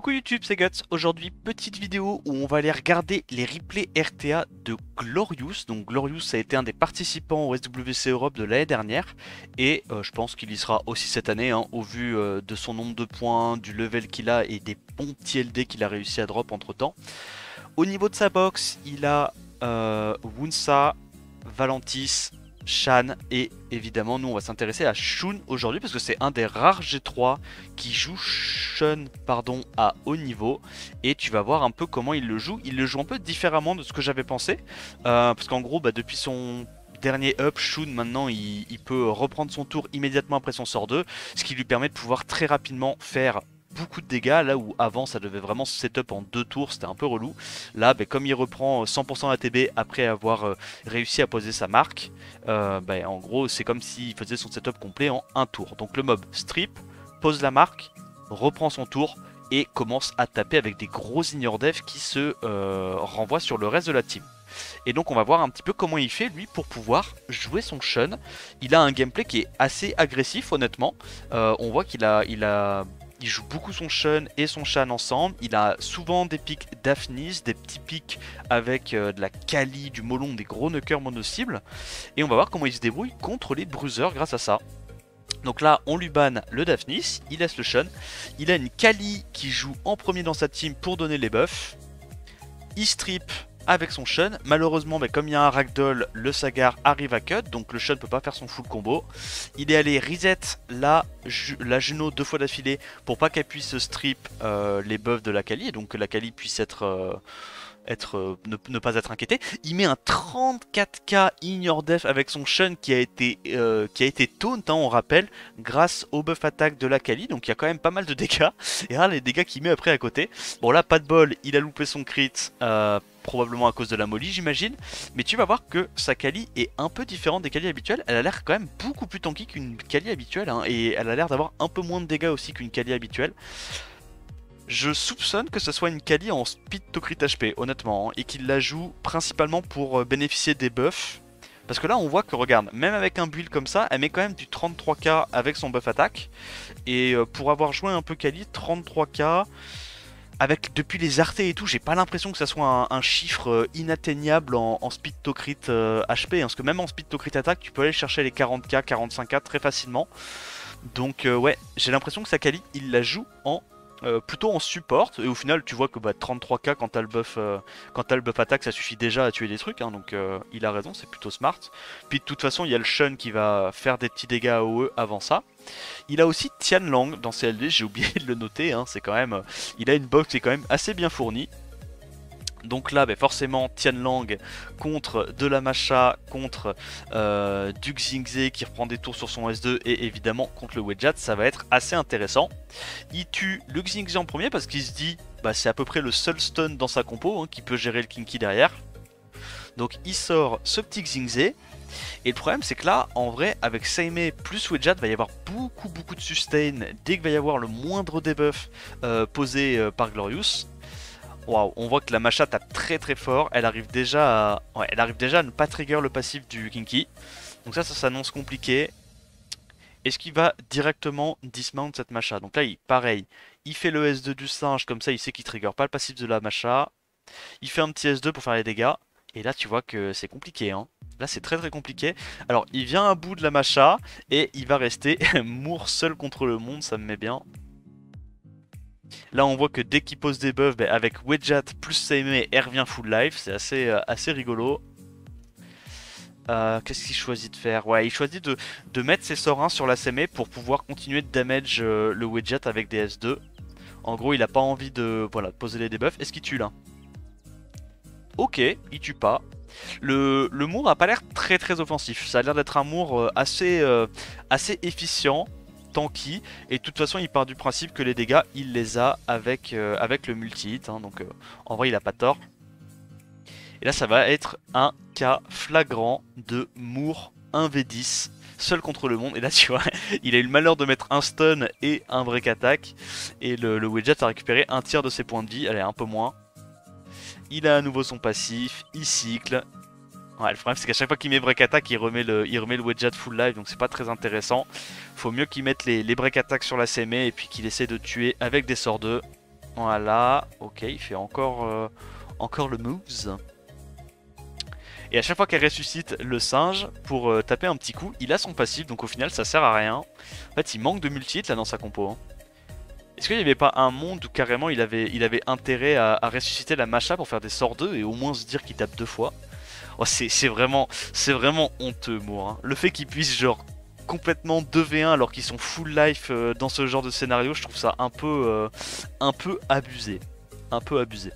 Coucou YouTube, c'est Guts. Aujourd'hui, petite vidéo où on va aller regarder les replays RTA de Glorious. Donc Glorious ça a été un des participants au SWC Europe de l'année dernière. Et je pense qu'il y sera aussi cette année, hein, au vu de son nombre de points, du level qu'il a et des bons petits LD qu'il a réussi à drop entre temps. Au niveau de sa box, il a Wunsa, Valentis, Shan et évidemment nous on va s'intéresser à Shun aujourd'hui parce que c'est un des rares G3 qui joue Shun à haut niveau et tu vas voir un peu comment il le joue. Il le joue un peu différemment de ce que j'avais pensé parce qu'en gros depuis son dernier up, Shun maintenant il peut reprendre son tour immédiatement après son sort 2, ce qui lui permet de pouvoir très rapidement faire beaucoup de dégâts, là où avant ça devait vraiment se setup en 2 tours, c'était un peu relou. Là comme il reprend 100% ATB après avoir réussi à poser sa marque, en gros c'est comme s'il faisait son setup complet en un tour. Donc le mob strip, pose la marque, reprend son tour et commence à taper avec des gros ignore dev qui se renvoient sur le reste de la team. Et donc on va voir un petit peu comment il fait lui pour pouvoir jouer son Shun. Il a un gameplay qui est assez agressif honnêtement. On voit il joue beaucoup son Shun et son Shan ensemble. Il a souvent des pics Daphnis, des petits pics avec de la Kali, du Molon, des gros knockers mono-cibles. Et on va voir comment il se débrouille contre les bruisers grâce à ça. Donc là, on lui banne le Daphnis, il laisse le Shun. Il a une Kali qui joue en premier dans sa team pour donner les buffs. Il strip avec son Shun. Malheureusement, comme il y a un ragdoll, le Sagar arrive à cut, donc le Shun peut pas faire son full combo. Il est allé reset la Juno 2 fois d'affilée pour pas qu'elle puisse strip les buffs de la Kali, et donc que la Kali puisse ne pas être inquiété. Il met un 34k ignore def avec son Shun qui a été taunt, hein, on rappelle, grâce au buff attaque de la Kali, donc il y a quand même pas mal de dégâts. Et là les dégâts qu'il met après à côté. Bon là pas de bol, il a loupé son crit, probablement à cause de la molly j'imagine. Mais tu vas voir que sa Kali est un peu différente des Kali habituelles. Elle a l'air quand même beaucoup plus tanky qu'une Kali habituelle, hein, et elle a l'air d'avoir un peu moins de dégâts aussi qu'une Kali habituelle. Je soupçonne que ce soit une Kali en speed to crit HP, honnêtement, hein, et qu'il la joue principalement pour bénéficier des buffs. Parce que là, on voit que, regarde, même avec un build comme ça, elle met quand même du 33k avec son buff attaque. Et pour avoir joué un peu Kali, 33k, depuis les artés et tout, j'ai pas l'impression que ça soit un chiffre inatteignable en speed to crit HP. Hein, parce que même en speed to crit attaque, tu peux aller chercher les 40k, 45k très facilement. Donc ouais, j'ai l'impression que sa Kali, il la joue plutôt en support, et au final tu vois que 33k quand t'as le buff attaque ça suffit déjà à tuer des trucs, hein, donc il a raison, c'est plutôt smart. Puis de toute façon il y a le Shun qui va faire des petits dégâts à AOE avant ça. Il a aussi Tianlang dans CLD, j'ai oublié de le noter, hein, c'est quand même, il a une box qui est quand même assez bien fournie. Donc là, forcément, Tianlang contre de la Masha, contre du Xingze qui reprend des tours sur son S2 et évidemment contre le Wedjat, ça va être assez intéressant. Il tue le Xingze en premier parce qu'il se dit c'est à peu près le seul stun dans sa compo, hein, qui peut gérer le Kinky derrière. Donc il sort ce petit Xingze. Et le problème c'est que là, en vrai, avec Seimei plus Wedjat, il va y avoir beaucoup de sustain dès qu'il va y avoir le moindre debuff posé par Glorious. Waouh, on voit que la Masha tape très fort, elle arrive déjà à ne pas trigger le passif du Kinky. Donc ça s'annonce compliqué. Est-ce qu'il va directement dismount cette Masha? Donc là, pareil, il fait le S2 du singe, comme ça il sait qu'il trigger pas le passif de la Masha. Il fait un petit S2 pour faire les dégâts. Et là tu vois que c'est compliqué, hein. Là c'est très compliqué. Alors il vient à bout de la Masha et il va rester mour seul contre le monde, ça me met bien. Là on voit que dès qu'il pose des buffs, avec Wedjat plus Seimei, elle revient full life, c'est assez rigolo. Qu'est-ce qu'il choisit de faire? Ouais, il choisit de mettre ses sorts 1 sur la Seimei pour pouvoir continuer de damage le Wedjat avec des S2. En gros il a pas envie de poser les debuffs. Est-ce qu'il tue là? Ok, il tue pas. Le Mour a pas l'air très offensif, ça a l'air d'être un Mour assez efficient, tanky, et de toute façon il part du principe que les dégâts il les a avec le multi-hit, hein, donc en vrai il a pas tort. Et là ça va être un cas flagrant de Mour 1v10 seul contre le monde, et là tu vois il a eu le malheur de mettre un stun et un break attack, et le Wedjat a récupéré un tiers de ses points de vie, allez un peu moins. Il a à nouveau son passif, il cycle. Ouais, le problème c'est qu'à chaque fois qu'il met break attack, il remet le Wedjat full life, donc c'est pas très intéressant. Faut mieux qu'il mette les break attack sur la Seimei et puis qu'il essaie de tuer avec des sorts 2. Voilà, ok, il fait encore le moves. Et à chaque fois qu'elle ressuscite le singe pour taper un petit coup, il a son passif, donc au final ça sert à rien. En fait, il manque de multi-hit là dans sa compo. Hein. Est-ce qu'il n'y avait pas un monde où carrément il avait intérêt à ressusciter la Masha pour faire des sorts 2 et au moins se dire qu'il tape 2 fois? Oh, c'est vraiment honteux, moi. Hein. Le fait qu'ils puissent genre complètement 2v1 alors qu'ils sont full life dans ce genre de scénario, je trouve ça un peu abusé. Un peu abusé.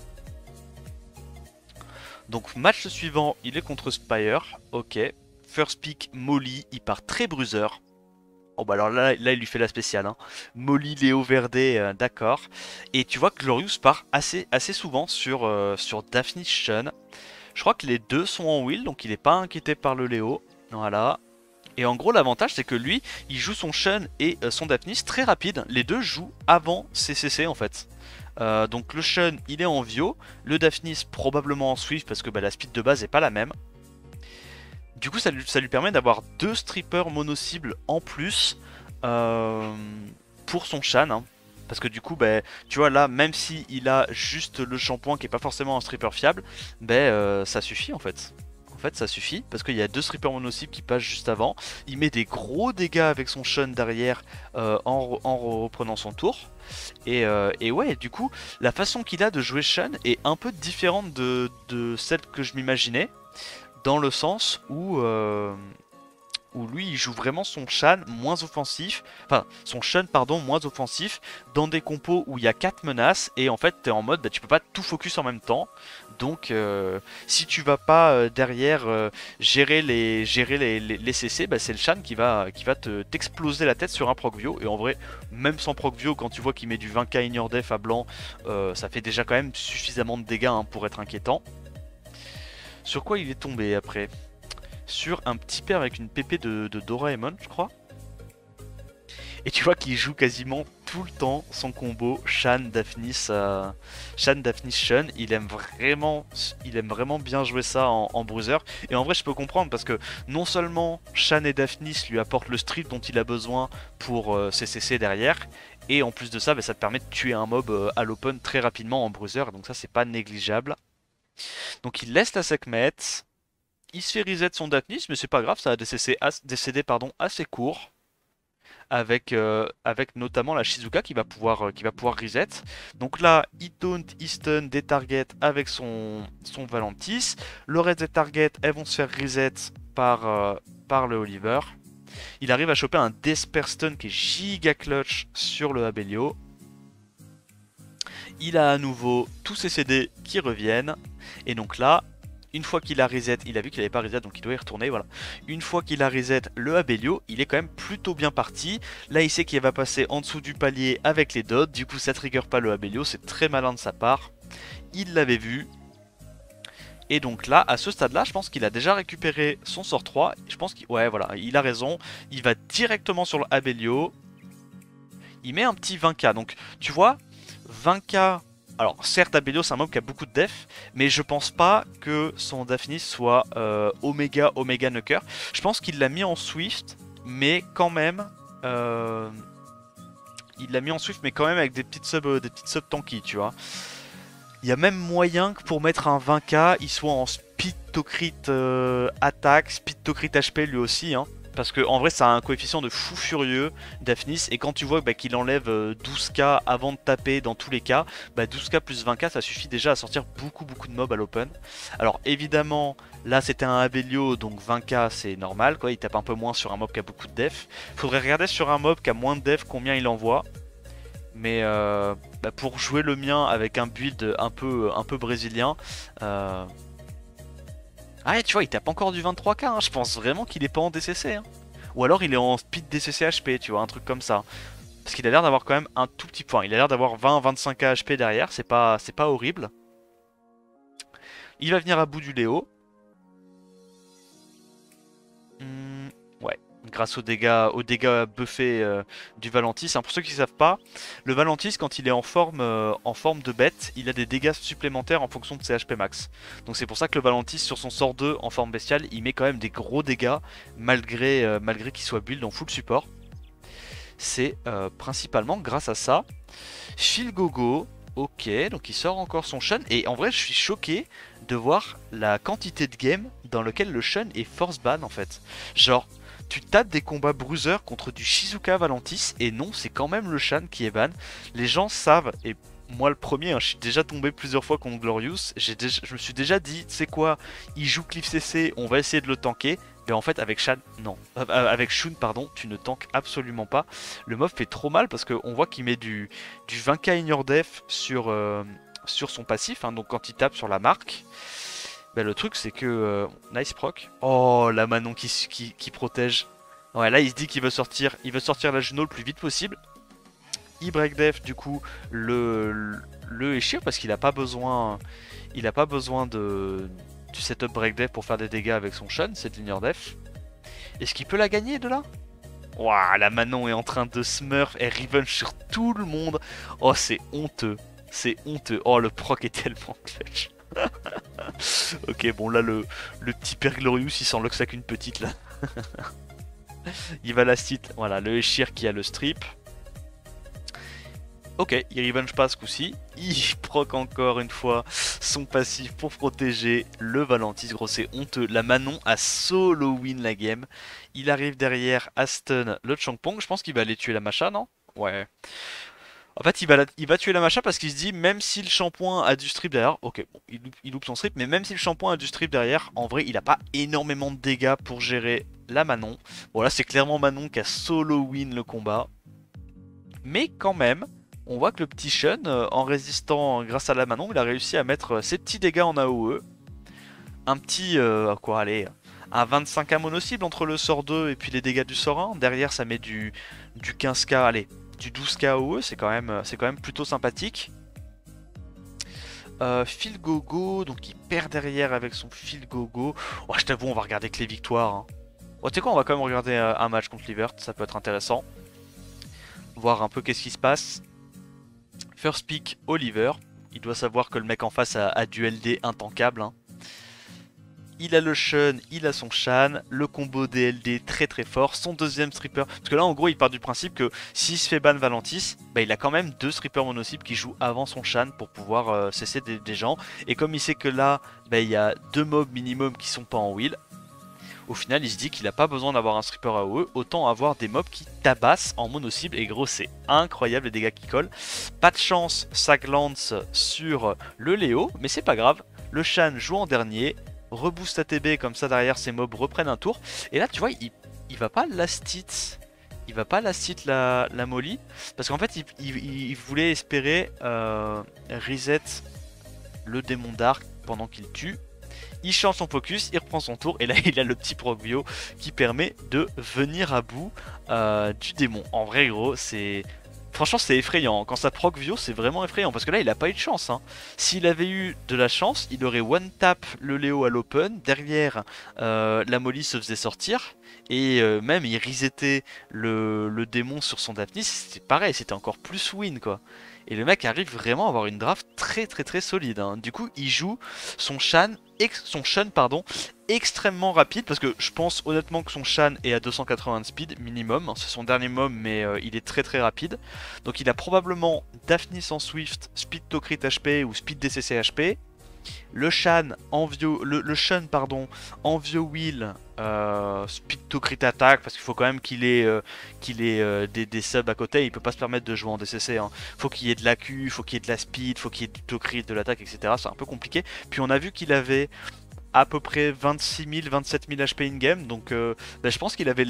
Donc match suivant, il est contre Spire. Ok. First pick, Molly, il part très bruiser. Oh bah alors là il lui fait la spéciale. Hein. Molly, Léo Verdé, d'accord. Et tu vois que Glorious part assez souvent sur Daphne Shun. Je crois que les deux sont en wheel, donc il n'est pas inquiété par le Léo. Voilà. Et en gros, l'avantage, c'est que lui, il joue son Shun et son Daphnis très rapide. Les deux jouent avant CCC en fait. Donc le Shun, il est en Vio. Le Daphnis, probablement en Swift, parce que bah, la speed de base n'est pas la même. Du coup, ça lui permet d'avoir deux strippers mono-cibles en plus pour son Shan. Hein. Parce que du coup, bah, tu vois, là, même si il a juste le shampoing qui est pas forcément un stripper fiable, bah, ça suffit en fait. En fait, ça suffit parce qu'il y a deux strippers mono-cibles qui passent juste avant. Il met des gros dégâts avec son Shun derrière en reprenant son tour. Et ouais, du coup, la façon qu'il a de jouer Shun est un peu différente de celle que je m'imaginais. Dans le sens où lui il joue vraiment son Shan moins offensif, enfin son Shun pardon moins offensif dans des compos où il y a 4 menaces et en fait t'es en mode bah, tu peux pas tout focus en même temps. Donc si tu vas pas derrière gérer les CC, bah, c'est le Shan qui va t'exploser la tête sur un Procvio. Et en vrai, même sans Procvio, quand tu vois qu'il met du 20k in your def à blanc, ça fait déjà quand même suffisamment de dégâts hein, pour être inquiétant. Sur quoi il est tombé après? Sur un petit père avec une pépé de Doraemon, je crois. Et tu vois qu'il joue quasiment tout le temps son combo Shan, Daphnis, Shun. Il aime vraiment bien jouer ça en bruiser. Et en vrai, je peux comprendre parce que non seulement Shan et Daphnis lui apportent le strip dont il a besoin pour CCC derrière, et en plus de ça, bah, ça te permet de tuer un mob à l'open très rapidement en bruiser. Donc ça, c'est pas négligeable. Donc il laisse la Sekhmet. Il se fait reset son Daphnis, mais c'est pas grave, ça a des CD assez courts. Avec notamment la Shizuka qui va pouvoir reset. Donc là, il taunt, il stun des targets avec son Valentis. Le reste des targets, elles vont se faire reset par le Oliver. Il arrive à choper un Despair Stun qui est giga clutch sur le Abelio. Il a à nouveau tous ses CD qui reviennent. Et donc là, une fois qu'il a reset, il a vu qu'il n'avait pas reset donc il doit y retourner, voilà. Une fois qu'il a reset le Abelio, il est quand même plutôt bien parti. Là il sait qu'il va passer en dessous du palier avec les dots, du coup ça trigger pas le Abelio, c'est très malin de sa part. Il l'avait vu. Et donc là, à ce stade-là, je pense qu'il a déjà récupéré son sort 3. Je pense qu'il... Ouais, voilà, il a raison. Il va directement sur le Abelio. Il met un petit 20k. Donc, tu vois, 20k... Alors, certes, Abelio, c'est un mob qui a beaucoup de def, mais je pense pas que son Daphnis soit Omega Nucker. Je pense qu'il l'a mis en Swift, mais quand même... il l'a mis en Swift, mais quand même avec des petites subs tanky, tu vois. Il y a même moyen que pour mettre un 20k, il soit en speed to crit attaque, speed to crit HP lui aussi, hein. Parce que en vrai ça a un coefficient de fou furieux Daphnis et quand tu vois bah, qu'il enlève 12k avant de taper dans tous les cas, bah 12k plus 20k ça suffit déjà à sortir beaucoup de mobs à l'open. Alors évidemment là c'était un Abelio donc 20k c'est normal quoi, il tape un peu moins sur un mob qui a beaucoup de def. Faudrait regarder sur un mob qui a moins de def combien il envoie. Mais bah, pour jouer le mien avec un build un peu brésilien, ah tu vois, il tape encore du 23k, hein. Je pense vraiment qu'il est pas en DCC. Hein. Ou alors il est en speed DCC HP, tu vois, un truc comme ça. Parce qu'il a l'air d'avoir quand même un tout petit point. Il a l'air d'avoir 20-25k HP derrière, c'est pas horrible. Il va venir à bout du Léo. Ouais, grâce aux dégâts buffés du Valentis. Hein, pour ceux qui ne savent pas, le Valentis, quand il est en forme de bête, il a des dégâts supplémentaires en fonction de ses HP max. Donc c'est pour ça que le Valentis, sur son sort 2 en forme bestiale, il met quand même des gros dégâts malgré qu'il soit build en full support. c'est principalement grâce à ça. Phil Gogo, ok, donc il sort encore son Shun. Et en vrai, je suis choqué de voir la quantité de games dans lequel le Shun est force ban en fait. Genre, tu tapes des combats bruiser contre du Shizuka Valentis et non, c'est quand même le Shan qui est ban. Les gens savent, et moi le premier, hein, je suis déjà tombé plusieurs fois contre Glorious. Je me suis déjà dit, c'est quoi, il joue Cliff CC, on va essayer de le tanker. Mais en fait, avec Shan, non. Avec Shun, pardon, tu ne tankes absolument pas. Le mob fait trop mal parce qu'on voit qu'il met du 20k in your def sur son passif, hein, donc quand il tape sur la marque. Bah, le truc c'est que nice proc. Oh la Manon qui protège. Ouais là il se dit qu'il veut sortir la Juno le plus vite possible. Il break def du coup le Eshir parce qu'il a pas besoin du setup break def pour faire des dégâts avec son Shun, cette ligne def. Est-ce qu'il peut la gagner de là? Ouah, la Manon est en train de smurf et revenge sur tout le monde. Oh c'est honteux. C'est honteux. Oh le proc est tellement clutch. Ok, bon là le petit Père Glorious il s'en lox avec une petite là. Il va la site, voilà, le Eshir qui a le strip. Ok, il revenge pas ce coup-ci. Il proc encore une fois son passif pour protéger le Valentis. Gros, c'est honteux. La Manon a solo win la game. Il arrive derrière à stun le Changpong. Je pense qu'il va aller tuer la Macha, non? Ouais. En fait, il va tuer la Macha parce qu'il se dit, même si le shampoing a du strip derrière, ok, bon, il loupe son strip, mais même si le shampoing a du strip derrière, en vrai, il a pas énormément de dégâts pour gérer la Manon. Bon, là, c'est clairement Manon qui a solo win le combat. Mais quand même, on voit que le petit Shun, en résistant grâce à la Manon, il a réussi à mettre ses petits dégâts en AOE. Un petit, quoi, allez, un 25k mono-cible entre le sort 2 et puis les dégâts du sort 1. Derrière, ça met du 15k, allez, du 12k AOE, c'est quand même plutôt sympathique. Phil Gogo, donc il perd derrière avec son Phil Gogo. Oh, je t'avoue, on va regarder que les victoires. Hein. Oh, tu sais quoi, on va quand même regarder un match contre Livert, ça peut être intéressant. Voir un peu qu'est-ce qui se passe. First pick, Oliver. Il doit savoir que le mec en face a du LD intankable. Hein. Il a le Shun, il a son Shan, le combo DLD très très fort, son deuxième stripper. Parce que là en gros il part du principe que s'il se fait ban Valentis, bah, il a quand même deux strippers mono-cibles qui jouent avant son Shan pour pouvoir cesser des gens. Et comme il sait que là bah, il y a deux mobs minimum qui sont pas en wheel, au final il se dit qu'il a pas besoin d'avoir un stripper AOE, autant avoir des mobs qui tabassent en mono-cible. Et gros c'est incroyable les dégâts qui collent. Pas de chance, ça glance sur le Léo, mais c'est pas grave. Le Shan joue en dernier. Reboost ATB comme ça derrière ces mobs reprennent un tour. Et là tu vois il va pas last hit. Il va pas last hit la Molly. Parce qu'en fait il voulait espérer reset le démon dark pendant qu'il tue. Il change son focus, il reprend son tour et là il a le petit proc bio qui permet de venir à bout du démon. En vrai gros c'est... Franchement c'est effrayant, quand ça proc Vio c'est vraiment effrayant parce que là il a pas eu de chance. Hein. S'il avait eu de la chance, il aurait one tap le Léo à l'open, derrière la Molly se faisait sortir et même il resetait le démon sur son Daphnis, c'était pareil, c'était encore plus win quoi. Et le mec arrive vraiment à avoir une draft très très très solide. Hein. Du coup il joue son Shun pardon, extrêmement rapide parce que je pense honnêtement que son Shan est à 280 de speed minimum, c'est son dernier mob mais il est très très rapide. Donc il a probablement Daphnis en Swift, speed to crit HP ou speed DCC HP. Le Shan en le Shun pardon en Vio Wheel, speed to crit attack parce qu'il faut quand même qu'il ait, des subs à côté, il peut pas se permettre de jouer en DCC. Hein. Faut qu'il y ait de l'AQ, faut qu'il y ait de la speed, faut qu'il y ait du to crit, de l'attaque, etc. C'est un peu compliqué. Puis on a vu qu'il avait à peu près 26 000, 27 000 HP in-game, donc bah, je pense qu'il avait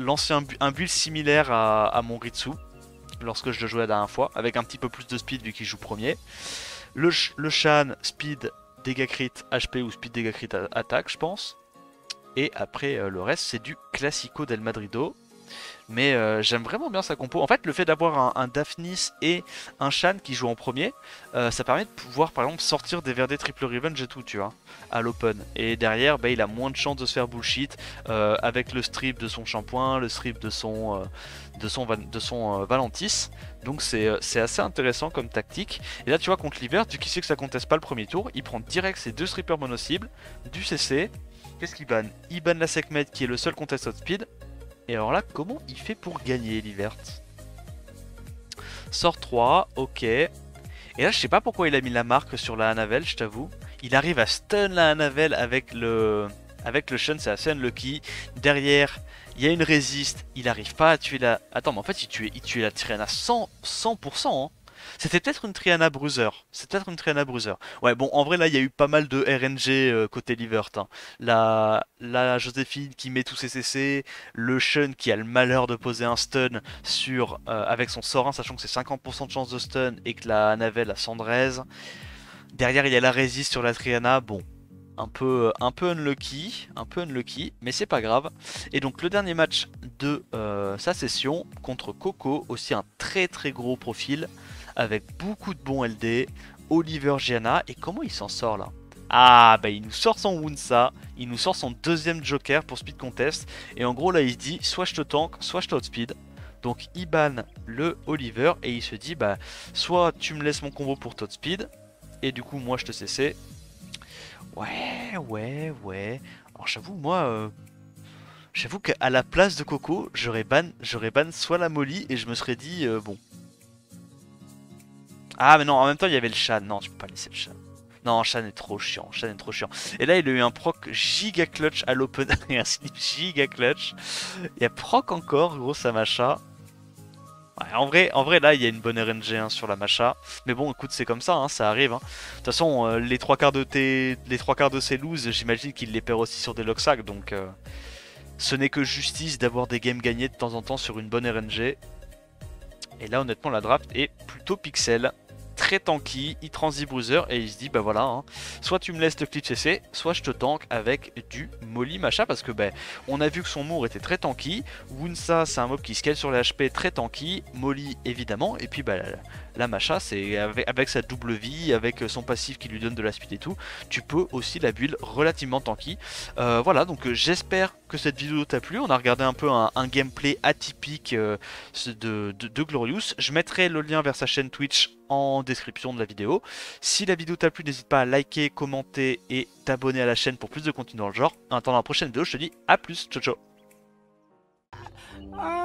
un build similaire à mon Ritsu, lorsque je le jouais la dernière fois, avec un petit peu plus de speed vu qu'il joue premier. Le Shan, speed, dégâts crit, HP ou speed, dégâts crit, attaque, je pense. Et après, le reste, c'est du classico del Madrido. Mais j'aime vraiment bien sa compo. En fait, le fait d'avoir un Daphnis et un Shan qui jouent en premier, ça permet de pouvoir par exemple sortir des VRD triple revenge et tout, tu vois, à l'open. Et derrière, bah, il a moins de chances de se faire bullshit avec le strip de son shampoing, le strip de son Valentis. Donc c'est assez intéressant comme tactique. Et là, tu vois, contre l'hiver, vu qu'il sait que ça conteste pas le premier tour, il prend direct ses deux strippers mono-cibles, du CC. Qu'est-ce qu'il banne? Il banne la Sekhmet qui est le seul contested speed. Et alors là, comment il fait pour gagner, Livert? Sort 3, ok. Et là, je sais pas pourquoi il a mis la marque sur la Hanavel, je t'avoue. Il arrive à stun la Hanavel avec le Shun, c'est assez unlucky. Derrière, il y a une résiste, il arrive pas à tuer la... Attends, mais en fait, il tuait la Triana 100%, hein. C'était peut-être une Triana Bruiser. C'est peut-être une Triana Bruiser. Ouais, bon, en vrai, là, il y a eu pas mal de RNG côté Livert, hein. La Joséphine qui met tous ses CC, le Shun qui a le malheur de poser un stun avec son sort 1, sachant que c'est 50% de chance de stun et que la Navel a 113. Derrière, il y a la résiste sur la Triana. Bon, un peu unlucky, mais c'est pas grave. Et donc le dernier match de sa session contre Coco, aussi un très très gros profil, avec beaucoup de bons LD, Oliver Gianna, et comment il s'en sort là? Ah bah il nous sort son Wunsa, il nous sort son deuxième joker pour Speed Contest, et en gros là il se dit soit je te tank, soit je t'outspeed. Donc il ban le Oliver et il se dit bah soit tu me laisses mon combo pour t'outspeed, et du coup moi je te CC. Ouais. Alors j'avoue, moi, j'avoue qu'à la place de Coco, j'aurais ban soit la Molly et je me serais dit, bon. Ah, mais non, en même temps, il y avait le Shan. Non, tu peux pas laisser le Shan. Non, Shan est trop chiant. Shan est trop chiant. Et là, il a eu un proc giga clutch à l'open et un slip giga clutch. Il y a proc encore, gros Samacha. Ouais, en vrai, là, il y a une bonne RNG hein, sur la Macha. Mais bon, écoute, c'est comme ça, hein, ça arrive. Hein. De toute façon, les trois quarts de ces loses, j'imagine qu'il les perd aussi sur des Locksack. Donc, ce n'est que justice d'avoir des games gagnés de temps en temps sur une bonne RNG. Et là, honnêtement, la draft est plutôt pixel. Très tanky, il transit bruiser et il se dit bah voilà, hein, soit tu me laisses le clip CC, soit je te tank avec du Molly Macha parce que bah, on a vu que son Moore était très tanky, Wunsa c'est un mob qui scale sur les HP très tanky, Molly évidemment, et puis bah la Macha c'est avec sa double vie, avec son passif qui lui donne de la speed et tout, tu peux aussi la build relativement tanky. Voilà donc j'espère que cette vidéo t'a plu, on a regardé un peu un gameplay atypique de Glorious, je mettrai le lien vers sa chaîne Twitch en description de la vidéo. Si la vidéo t'a plu, n'hésite pas à liker, commenter et t'abonner à la chaîne pour plus de contenu dans le genre. En attendant la prochaine vidéo, je te dis à plus, ciao ciao.